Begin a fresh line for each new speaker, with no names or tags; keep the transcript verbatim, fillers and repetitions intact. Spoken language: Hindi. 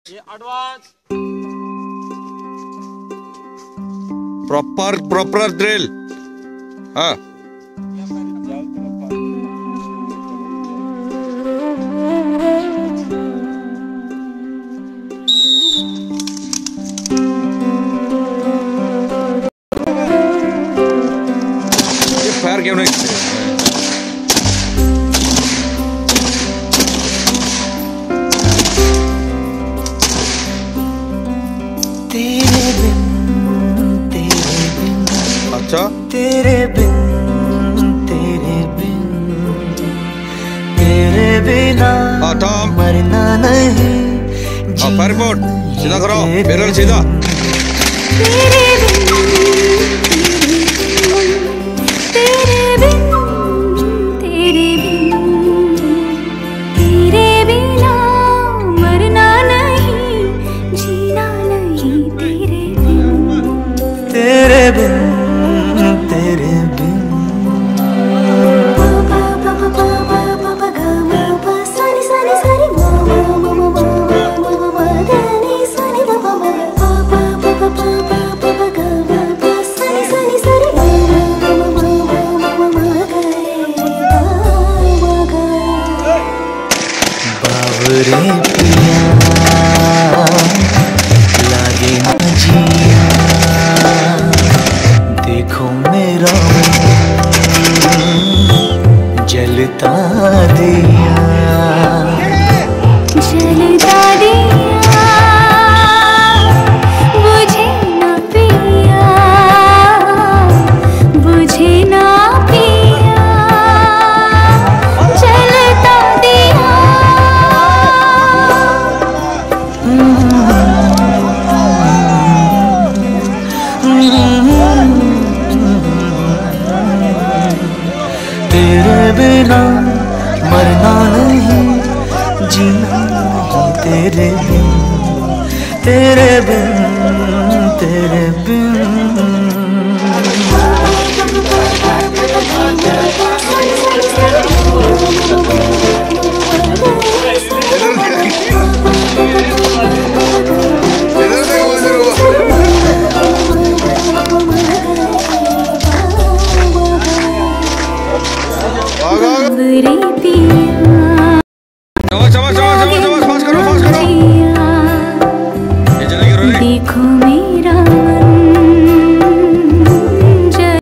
ये एडवांस
प्रॉपर प्रॉपर ड्रिल। हाँ ये फायर क्यों नहीं?
तेरे बिन तेरे बिन
अच्छा
तेरे बिन तेरे बिन तेरे बिना मरना नहीं
फायर बोर्ड सीधा करो, बैरल सीधा।
तेरे बिन तेरे बिन तेरे बिन तेरे बिना मरना नहीं जीना नहीं तेरे बिन
तेरे बिन तेरे बिन बावरे पिया लागे ना जिया देखो मेरा जलता दिया
जलता दिया बुझे ना पिया बुझे ना पिया जलता दिया
तेरे बिना मरना नहीं जीना नहीं तेरे बिन तेरे बिन तेरे बिन
बावरे पिया